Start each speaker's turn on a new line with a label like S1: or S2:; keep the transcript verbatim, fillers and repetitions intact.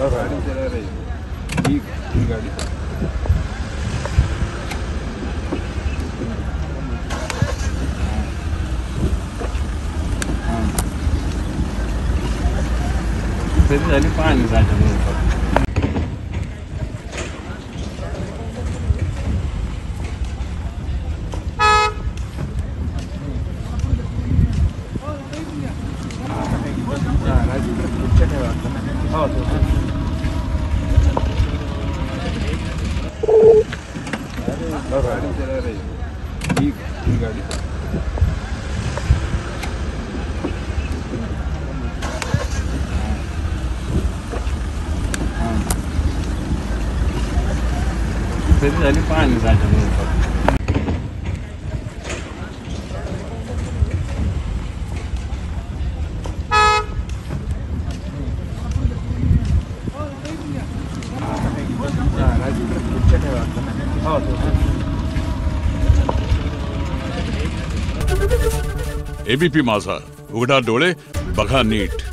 S1: गाड़ी चला रही है ये गाड़ी फिर झाली पाणी जायचं गाड़ी चला रही है ये गाड़ी फिर झाली पाणी जायचं
S2: एबीपी माझा, उघडा डोळे बघा नीट.